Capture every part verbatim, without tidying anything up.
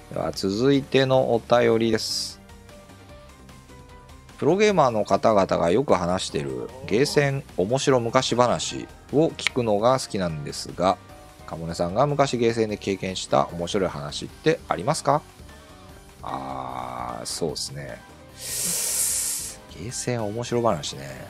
では続いてのお便りです。プロゲーマーの方々がよく話しているゲーセン面白昔話を聞くのが好きなんですが、かもねさんが昔ゲーセンで経験した面白い話ってありますか？あー、そうですね。ゲーセン面白話ね。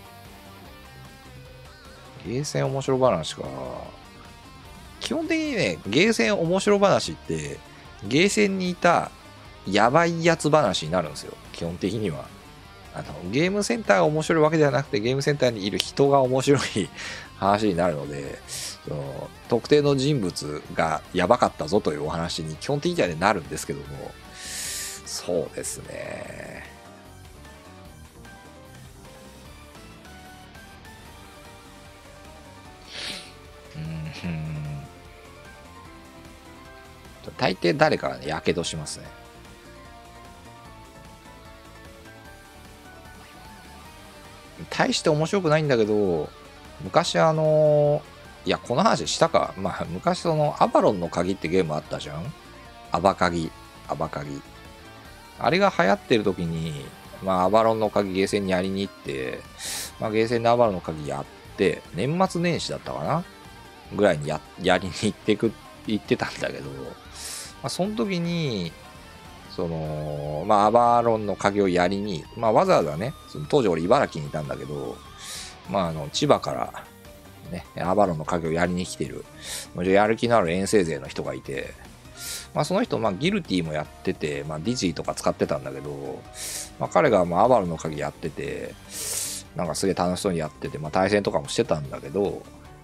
ゲーセン面白話か。基本的にね、ゲーセン面白話って、ゲーセンにいたやばいやつ話になるんですよ。基本的には。あの、ゲームセンターが面白いわけではなくて、ゲームセンターにいる人が面白い話になるので、その特定の人物がやばかったぞというお話に基本的には、ね、なるんですけども、そうですね。うん、うん。大抵誰かがね、やけどしますね。大して面白くないんだけど、昔あのいやこの話したか、まあ昔そのアバロンの鍵ってゲームあったじゃん。アバ鍵アバ鍵あれが流行ってる時に、まあアバロンの鍵ゲーセンにやりに行って、まあゲーセンでアバロンの鍵やって年末年始だったかなぐらいにややりに行ってく行ってたんだけど、まあ、その時にそのまあアバロンの鍵をやりに、まあわざわざね、その当時俺茨城にいたんだけど、まああの千葉からねアバロンの鍵をやりに来てるやる気のある遠征勢の人がいて、まあその人まあギルティもやってて、まあディジーとか使ってたんだけど、まあ彼がまあアバロンの鍵やってて、なんかすげえ楽しそうにやってて、まあ対戦とかもしてたんだけど、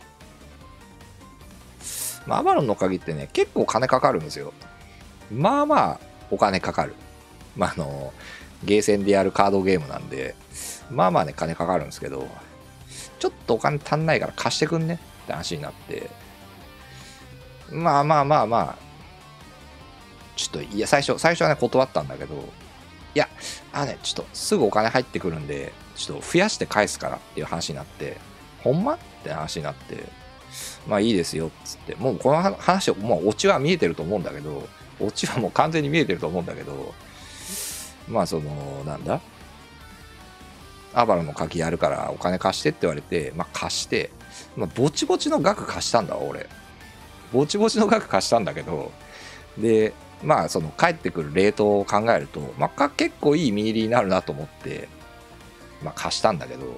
まあアバロンの鍵ってね結構金かかるんですよ。まあまあお金かかる。まああのゲーセンでやるカードゲームなんで、まあまあね金かかるんですけど、ちょっとお金足んないから貸してくんねって話になって、まあまあまあまあちょっといや最初最初はね断ったんだけど、いやあねちょっとすぐお金入ってくるんでちょっと増やして返すからっていう話になって、ほんまって話になって、まあいいですよっつって、もうこの話もうオチは見えてると思うんだけど、オチはもう完全に見えてると思うんだけど、まあそのなんだアバロンの鍵やるからお金貸してって言われて、まあ貸して、まあぼちぼちの額貸したんだわ俺。ぼちぼちの額貸したんだけど、でまあその帰ってくるレートを考えると、まあ結構いい見入りになるなと思って、まあ貸したんだけど、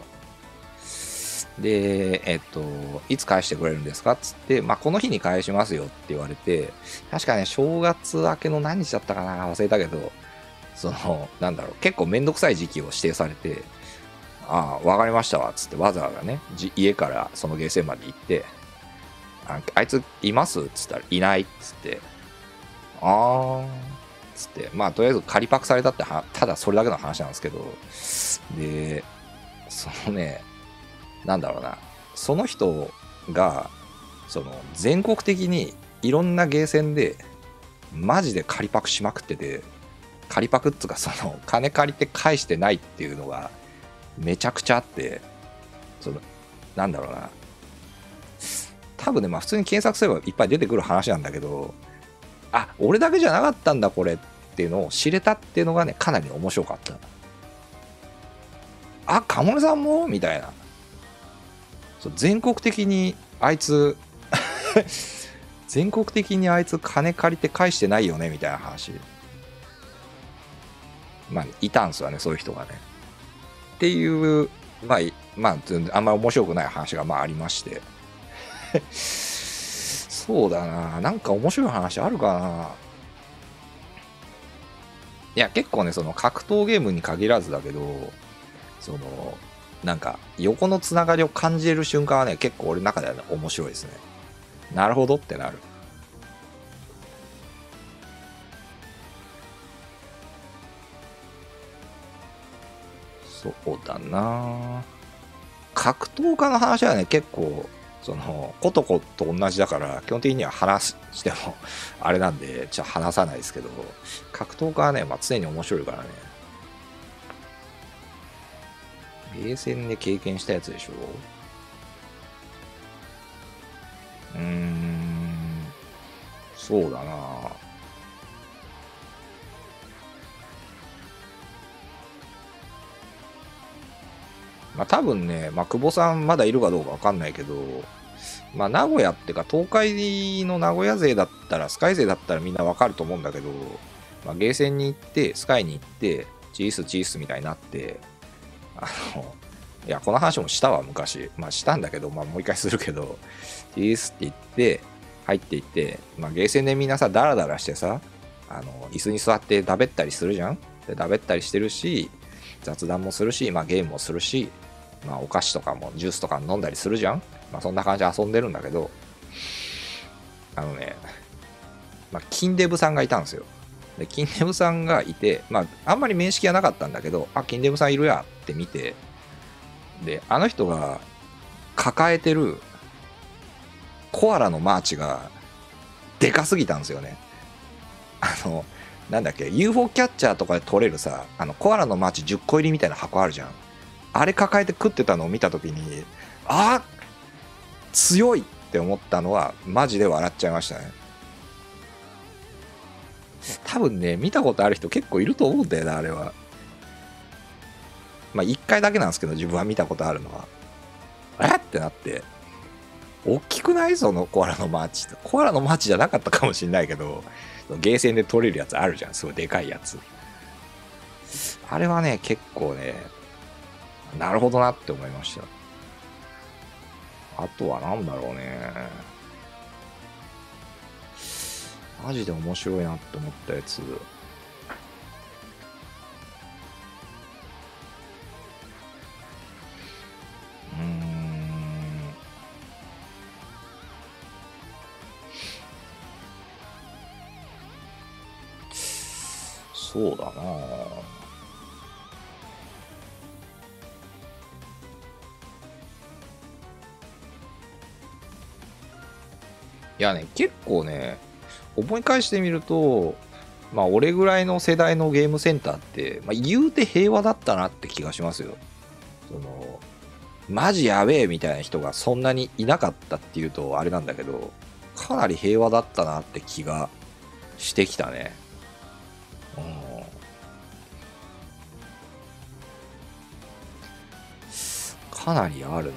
でえっといつ返してくれるんですかっつって、まあこの日に返しますよって言われて、確かね正月明けの何日だったかな忘れたけど、そのなんだろう結構めんどくさい時期を指定されて、ああ、わかりましたわ、つってわざわざね、家からそのゲーセンまで行って、あ, あいついますっつったらいないっつって、あーっつって、まあとりあえず仮パクされたっては、ただそれだけの話なんですけど、で、そのね、なんだろうな、その人が、その全国的にいろんなゲーセンで、マジで仮パクしまくってて、仮パクっつうか、その金借りて返してないっていうのが、めちゃくちゃあって、そのなんだろうな、多分ね、まあ普通に検索すればいっぱい出てくる話なんだけど、あ、俺だけじゃなかったんだこれっていうのを知れたっていうのがねかなり面白かった。あ、カモネさんもみたいな、そう全国的にあいつ全国的にあいつ金借りて返してないよねみたいな話、まあいたんすよねそういう人がねっていう、まあまああんまり面白くない話がまあありましてそうだな、なんか面白い話あるかな。いや結構ねその格闘ゲームに限らずだけど、そのなんか横のつながりを感じれる瞬間はね結構俺の中では、ね、面白いですね。なるほどってなる。そうだな、格闘家の話はね結構そのコトコと同じだから基本的には話してもあれなんでじゃあ話さないですけど、格闘家はね、まあ、常に面白いからね。ゲーセンで経験したやつでしょ。うーん、そうだな、 まあ多分ね、まあ久保さんまだいるかどうかわかんないけど、まあ名古屋ってか東海の名古屋勢だったら、スカイ勢だったらみんなわかると思うんだけど、まあゲーセンに行って、スカイに行って、チースチースみたいになって、あの、いや、この話もしたわ、昔。まあしたんだけど、まあもう一回するけど、チースって言って、入っていって、まあゲーセンでみんなさ、ダラダラしてさ、あの、椅子に座ってだべったりするじゃん。で、だべったりしてるし、雑談もするし、まあゲームもするし、まあお菓子とかもジュースとか飲んだりするじゃん。まあそんな感じで遊んでるんだけど、あのね、まあ金デブさんがいたんですよ。で、金デブさんがいて、まああんまり面識はなかったんだけど、あ、金デブさんいるやって見て、で、あの人が抱えてるコアラのマーチがでかすぎたんですよね。あの、なんだっけ、ユーフォー キャッチャーとかで取れるさ、あのコアラのマーチじゅっこ入りみたいな箱あるじゃん。あれ抱えて食ってたのを見たときに、あ強いって思ったのはマジで笑っちゃいましたね。多分ね、見たことある人結構いると思うんだよな、あれは。まあいっかいだけなんですけど、自分は見たことあるのは。えってなって、大きくないそのコアラのマーチって。コアラのマーチじゃなかったかもしんないけど、ゲーセンで取れるやつあるじゃん、すごいでかいやつ。あれはね、結構ね、なるほどなって思いました。あとはなんだろうね。マジで面白いなって思ったやつ。うーん。そうだなぁ。いやね、結構ね、思い返してみると、まあ、俺ぐらいの世代のゲームセンターって、まあ、言うて平和だったなって気がしますよ。その、マジやべえみたいな人がそんなにいなかったっていうとあれなんだけど、かなり平和だったなって気がしてきたね。うん。かなりあるな。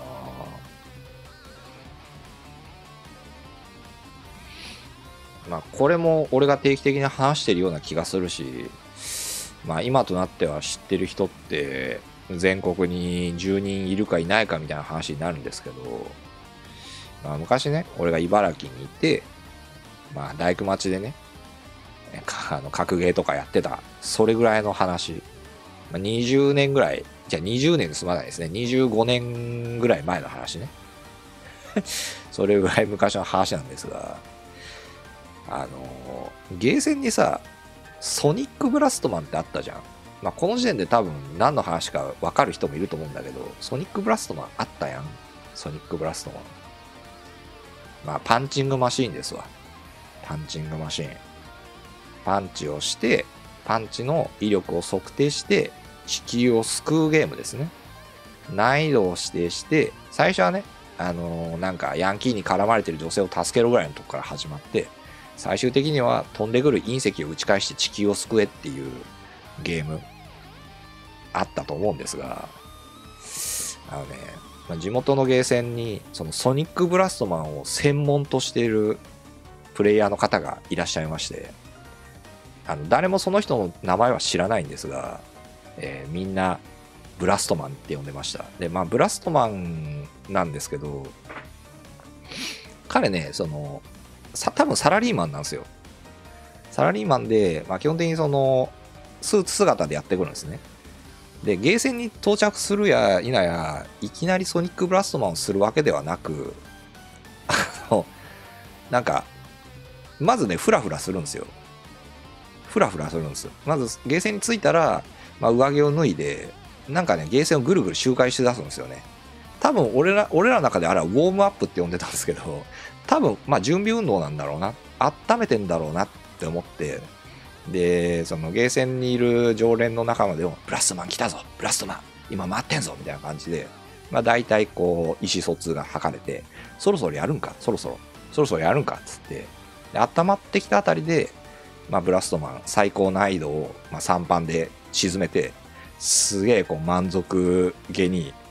まあ、これも俺が定期的に話してるような気がするし、まあ、今となっては知ってる人って全国にじゅうにんいるかいないかみたいな話になるんですけど、まあ、昔ね、俺が茨城にいて、まあ、大工町でね、あの格ゲーとかやってた、それぐらいの話、まあ、にじゅうねんぐらい、じゃあにじゅうねんで済まないですね、にじゅうごねんぐらい前の話ね。それぐらい昔の話なんですが、あのゲーセンにさ、ソニックブラストマンってあったじゃん。まあ、この時点で多分何の話か分かる人もいると思うんだけど、ソニックブラストマンあったやん。ソニックブラストマン。まあ、パンチングマシーンですわ。パンチングマシーン。パンチをして、パンチの威力を測定して、地球を救うゲームですね。難易度を指定して、最初はね、あのー、なんかヤンキーに絡まれてる女性を助けるぐらいのとこから始まって、最終的には飛んでくる隕石を打ち返して地球を救えっていうゲームあったと思うんですが、あのね、まあ、地元のゲーセンにそのソニックブラストマンを専門としているプレイヤーの方がいらっしゃいまして、あの誰もその人の名前は知らないんですが、えー、みんなブラストマンって呼んでました。で、まあブラストマンなんですけど、彼ね、そのさ多分サラリーマンなんですよ。サラリーマンで、まあ、基本的にそのスーツ姿でやってくるんですね。で、ゲーセンに到着するや否や、いきなりソニックブラストマンをするわけではなく、あの、なんか、まずね、フラフラするんですよ。フラフラするんですよ。まず、ゲーセンに着いたら、まあ、上着を脱いで、なんかね、ゲーセンをぐるぐる周回して出すんですよね。多分俺ら、俺らの中であれはウォームアップって呼んでたんですけど、多分、まあ、準備運動なんだろうな。温めてんだろうなって思って、で、そのゲーセンにいる常連の仲間でも、ブラストマン来たぞ、ブラストマン、今待ってんぞ、みたいな感じで、まあ大体こう、意思疎通が図れて、そろそろやるんか、そろそろ、そろそろやるんか、つって、で、温まってきたあたりで、まあブラストマン最高難易度を、まあ、さんばんで沈めて、すげえこう満足げに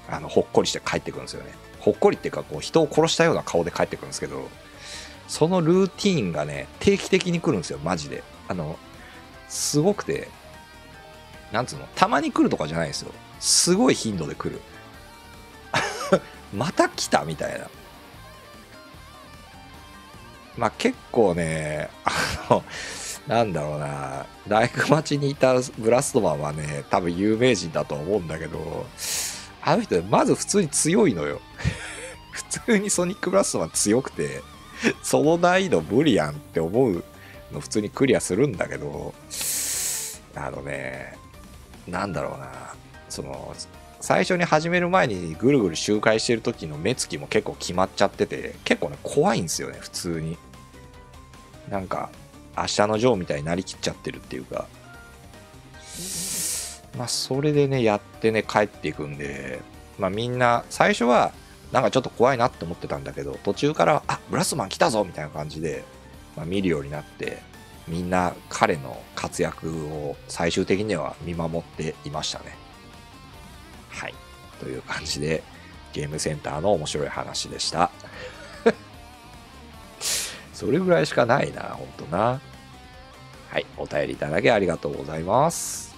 あのほっこりして帰ってくるんですよね。ほっこりっていうかこう人を殺したような顔で帰ってくるんですけど、そのルーティーンがね定期的に来るんですよマジで。あのすごくて、なんつうの、たまに来るとかじゃないんですよ。すごい頻度で来る。また来たみたいな。まあ結構ね、あの、なんだろうな、大工町にいたブラストマンはね、多分有名人だと思うんだけど、あの人、まず普通に強いのよ。普通にソニックブラストマン強くて、その難易度無理やんって思うの普通にクリアするんだけど、あのね、なんだろうな、その、最初に始める前にぐるぐる周回してる時の目つきも結構決まっちゃってて、結構ね、怖いんですよね、普通に。なんか、明日のジョーみたいになりきっちゃってるっていうか。まあ、それでね、やってね、帰っていくんで、まあみんな、最初は、なんかちょっと怖いなって思ってたんだけど、途中から、あ、ブラストマン来たぞみたいな感じで、まあ、見るようになって、みんな彼の活躍を最終的には見守っていましたね。はい。という感じで、ゲームセンターの面白い話でした。それぐらいしかないな、ほんとな。はい。お便りいただきありがとうございます。